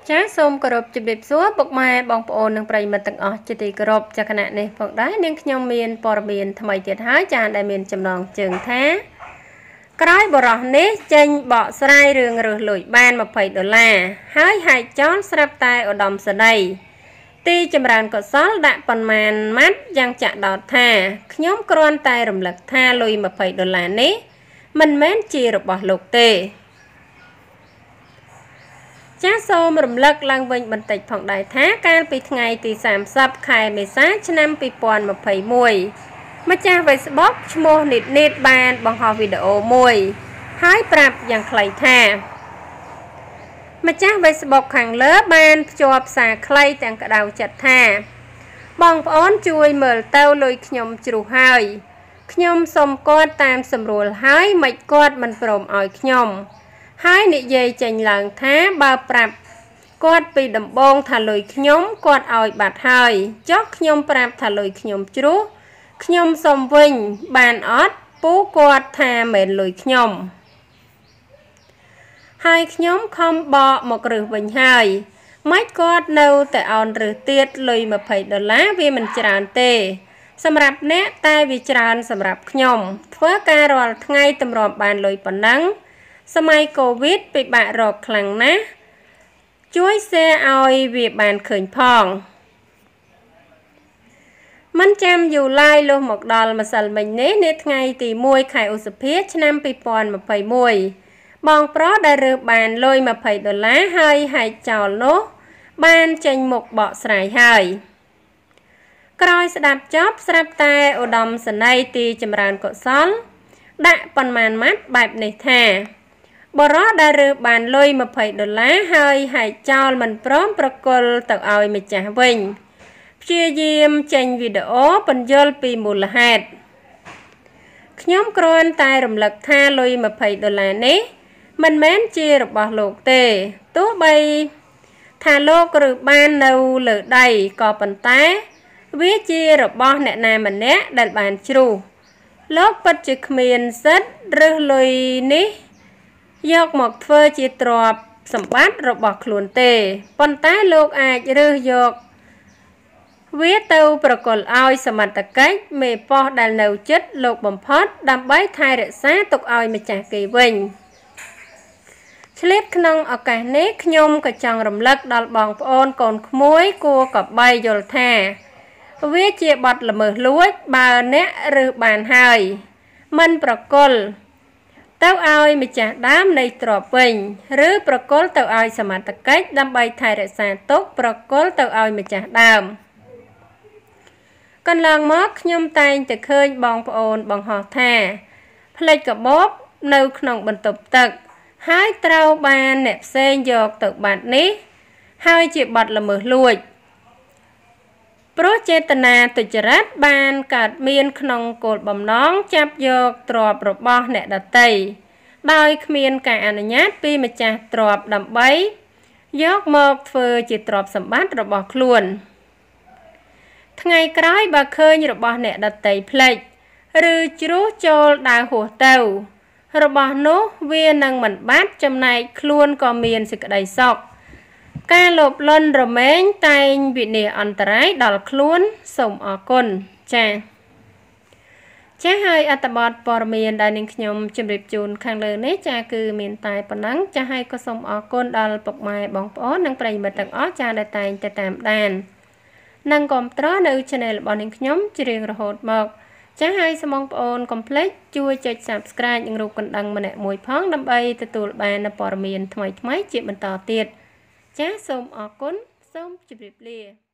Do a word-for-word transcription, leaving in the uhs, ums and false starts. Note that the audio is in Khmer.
ចាសូមគោរពជម្រាបសួរពុកម៉ែបងប្អូននិងប្រិយមិត្តទាំងអស់ជាទីគោរពចាគណៈនេះផងដែរនាងខ្ញុំមានព័ត៌មានថ្មីទៀតហើយចាដែលមានចំណងជើងថាក្រោយបរោះនេះចេញបកស្រាយរឿងរើសលុយបាន20ដុល្លារហើយហែកចោលស្រាប់តែឧត្តមសេនីយ៍ទីចម្រើនកុសលដាក់ប៉ុន្មានម៉ាត់យ៉ាងចាក់ដោតថាខ្ញុំគ្រាន់តែរំលឹកថាលុយ20ដុល្លារនេះមិនមែនជារបស់លោកទេចាសសូមរំលឹកឡើងវិញបន្តិចផងដែរថាកាលពីថ្ងៃទីសាមសិបខែមេសាឆ្នាំពីរពាន់ម្ភៃមួយម្ចាស់ Facebook ឈ្មោះនិតនិតបានបង្ហោះវីដេអូមួយហើយប្រាប់យ៉ាងខ្លីថាម្ចាស់ Facebook ខាងលើបានភ្ជាប់សារខ្លីទាំងក្តៅចិត្តថាបងប្អូនជួយមើលទៅលុយខ្ញុំជ្រុះហើយខ្ញុំសុំគាត់តាមសម្រួលហើយមិនគាត់មិនព្រមឲ្យខ្ញុំហើយនិយាយចេញឡើងថាបើប្រាប់គាត់ពីដំបងថាលុយខ្ញុំគាត់ឲ្យបាត់ហើយចុះខ្ញុំប្រាប់ថាលុយខ្ញុំជ្រុះខ្ញុំសុំវិញបានអត់ពូគាត់ថាមិនលុយខ្ញុំហើយខ្ញុំខំបកមករឹសវិញហើយមិនគាត់នៅតែអន់រឹសទៀតលុយ20ដុល្លារវាមិនច្រើនទេសម្រាប់អ្នកតែវាច្រើនសម្រាប់ខ្ញុំធ្វើការរាល់ថ្ងៃតម្រាំបានលុយប៉ុណ្ណឹងសម័យកូវីដពិបាករកខ្លាំងណាស់ជួយแชร์ឲ្យវាបានឃើញផងមិនចាំយូរឡើយលុះមកដល់ម្សិលមិញនេះនៅថ្ងៃទីមួយខែឧសភាឆ្នាំពីរពាន់ម្ភៃមួយបងប្រុសដែលរើសបានលុយ20ដុល្លារហើយហែកចោលនោះបានចេញមុខបកស្រាយហើយក្រោយស្ដាប់ចប់ស្រាប់តែឧត្តមសេនីយ៍ទីចម្រើនកុសលដាក់ប៉ុន្មានម៉ាត់បែបនេះថាបរោះដែលរើសបានលុយ20ដុល្លារហើយហែកចោលមិនព្រមប្រគល់ទៅឲ្យម្ចាស់វិញព្យាយាមចេញវីដេអូពន្យល់ពីមូលហេតុខ្ញុំគ្រាន់តែរំលឹកថាលុយ20ដុល្លារនេះមិនមែនជារបស់លោកទេទោះបីថាលោករើសបាននៅលើដីក៏ប៉ុន្តែវាជារបស់អ្នកណាម្នាក់ដែលបានជ្រុះលោកពិតជាគ្មានសិទ្ធិរើសលុយនេះយកមកធ្វើជាទ្រព្យសម្បត្តិរបស់ខ្លួនទេប៉ុន្តែលោកអាចរើសយកវាទៅប្រគល់ឲ្យសមត្ថកិច្ចមេប៉ុស្តិ៍ដែលនៅជិតលោកបំផុតដើម្បីថែរក្សាទុកឲ្យម្ចាស់គេវិញឆ្លៀតក្នុងឱកាសនេះខ្ញុំក៏ចង់រំលឹកដល់បងប្អូនកូនក្មួយគួរកបីយល់ថាវាជាបទល្មើសលួចបើអ្នករើសបានហើយមិនប្រគល់ទៅឲ្យម្ចាស់ដើមនៃទ្រព្យវិញឬប្រគល់ទៅឲ្យសមត្ថកិច្ចដើម្បីថែរក្សាទុកប្រគល់ទៅឲ្យម្ចាស់ដើមកន្លងមកខ្ញុំតែងតែឃើញបងប្អូនបង្ហោះថាផ្លេចកាបូបនៅក្នុងបន្ទប់ទឹកហើយត្រូវបានអ្នកផ្សេងយកទៅបាត់នេះហើយជាបទល្មើសលួចព្រោះចេតនាទុច្ចរិតបានកើតមានក្នុងគោលបំណងចាប់យកទ្រព្យរបស់អ្នកដទៃដោយគ្មានការអនុញ្ញាតពីម្ចាស់ទ្រព្យដើម្បីយកមកធ្វើជាទ្រព្យសម្បត្តិរបស់ខ្លួនថ្ងៃក្រោយបើឃើញរបស់អ្នកដទៃផ្លេចឬជ្រុះចូលដើរហួសទៅរបស់នោះវានឹងមិនបាត់ចំណែកខ្លួនក៏មានសេចក្តីសុខការលោភលន់រមែងតែងវិនាសអន្តរាយដល់ខ្លួនសូមអរគុណចា៎ចា៎ហើយអត្ថបទព័ត៌មានដែលនាងខ្ញុំជម្រាបជូនខាងលើនេះចា៎គឺមានតែប៉ុណ្ណឹងចា៎ហើយក៏សូមអរគុណដល់ពុកម៉ែបងប្អូននិងប្រិយមិត្តទាំងអស់ចា៎ដែលតែងតែតាមដាននិងគាំទ្រនៅ Channel របស់នាងខ្ញុំជារៀងរហូតមកចា៎ហើយសូមបងប្អូនកុំភ្លេចជួយចុច Subscribe និងរូបកណ្ដឹងម្នាក់មួយផងដើម្បីទទួលបានព័ត៌មានថ្មីៗជាបន្តទៀតចាសសូមអរគុណសូមជម្រាបលា